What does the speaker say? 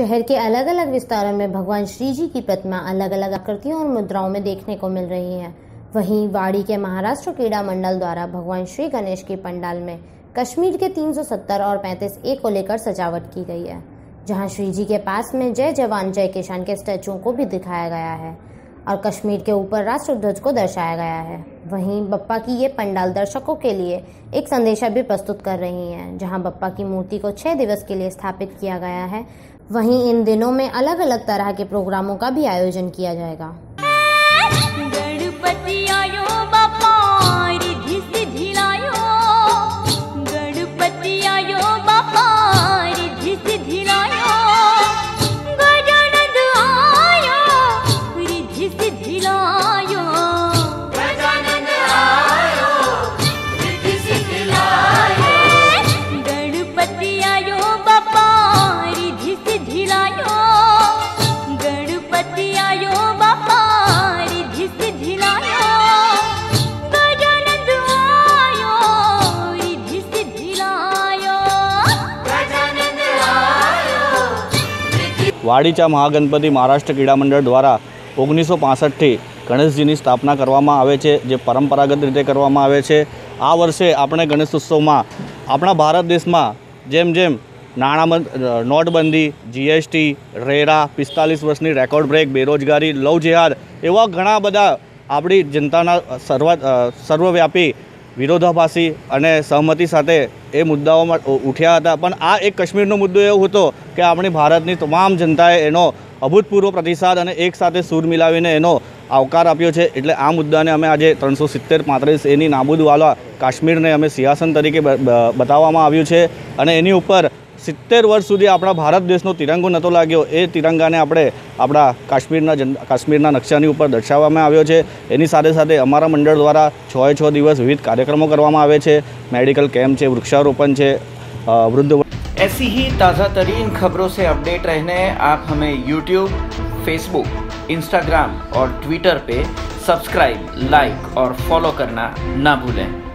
शहर के अलग अलग विस्तारों में भगवान श्री जी की प्रतिमा अलग अलग आकृतियों और मुद्राओं में देखने को मिल रही है। वहीं वाड़ी के महाराष्ट्र क्रीड़ा मंडल द्वारा भगवान श्री गणेश की पंडाल में कश्मीर के 370 और 35A को लेकर सजावट की गई है, जहां श्री जी के पास में जय जवान जय किसान के स्टैचू को भी दिखाया गया है और कश्मीर के ऊपर राष्ट्र ध्वज को दर्शाया गया है। वहीं बप्पा की ये पंडाल दर्शकों के लिए एक संदेशा भी प्रस्तुत कर रही है, जहां बप्पा की मूर्ति को 6 दिवस के लिए स्थापित किया गया है। वहीं इन दिनों में अलग अलग तरह के प्रोग्रामों का भी आयोजन किया जाएगा। गणपति आयो बापा रिद्धि सिद्धि लायो, गणपति आयो बापा रिद्धि सिद्धि लायो, गजानन आयो रिद्धि सिद्धि लायो, गजानन आयो रिद्धि सिद्धि लायो, गणपति आयो बापा रिद्धि सिद्धि लायो, गणपति आयो बापा रिद्धि सिद्धि लायो, गजानन आयो रिद्धि सिद्धि लायो, गजानन आयो रिद्धि। વાડીચા મહાગણપતિ મહારાષ્ટ્ર ક્રીડા મંડળ દ્વારા 1965થી ગણેશજીની સ્થાપના કરવામાં આવે છે, જે પરંપરાગત રીતે કરવામાં આવે છે। આ વર્ષે આપણે ગણેશ ઉત્સવમાં આપણા ભારત દેશમાં જેમ જેમ નોટબંધી, GST, રેરા, 45 વર્ષની રેકોર્ડ બ્રેક, બેરોજગારી, લવ જેહાદ એવા ઘણા બધા આપણી જનતાના સર્વવ્યાપી વિરોધાભાસી અને સહમતિ સાથે એ મુદ્દાઓ ઉઠ્યા હતા। પણ આ એક કાશ્મીરનો મુદ્દો એવો હતો કે આપણી ભારતની તમામ જનતાએ એનો અભૂતપૂર્વ પ્રતિસાદ અને એક સાથે સૂર મિલાવીને એનો આવકાર આપ્યો છે। એટલે આ મુદ્દાને અમે આજે 370-35A નાબૂદવાળા કાશ્મીરને અમે સિંહાસન તરીકે બતાવવામાં આવ્યું છે અને એની ઉપર 70 વર્ષ સુધી આપણા ભારત દેશનો તિરંગો નહોતો લાગ્યો, એ તિરંગાને આપણે આપણા કાશ્મીરના નકશાની ઉપર દર્શાવવામાં આવ્યો છે। એની સાથે સાથે અમારા મંડળ દ્વારા 6 દિવસ વિવિધ કાર્યક્રમો કરવામાં આવે છે। मेडिकल कैंप છે, वृक्षारोपण છે, वृद्ध। ऐसी ही ताज़ा तरीन खबरों से अपडेट रहने आप हमें YouTube, Facebook, Instagram और Twitter पे सब्सक्राइब, लाइक और फॉलो करना ना भूलें।